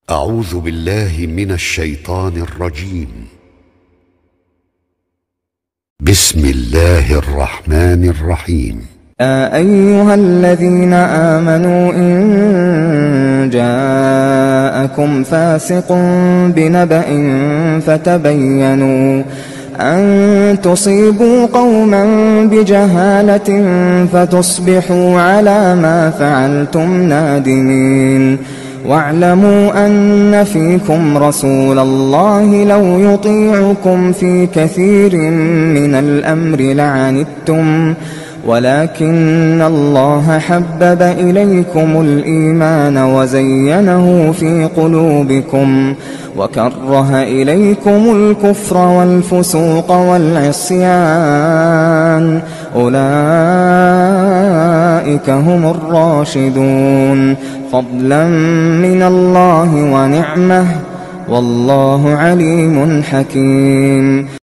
أعوذ بالله من الشيطان الرجيم. بسم الله الرحمن الرحيم. يا أيها الذين آمنوا إن جاءكم فاسق بنبأ فتبينوا أن تصيبوا قوما بجهالة فتصبحوا على ما فعلتم نادمين. واعلموا أن فيكم رسول الله لو يطيعكم في كثير من الأمر لعنتم ولكن الله حبب إليكم الإيمان وزينه في قلوبكم وكره إليكم الكفر والفسوق والعصيان أولئك هم الراشدون فضلا من الله ونعمه والله عليم حكيم.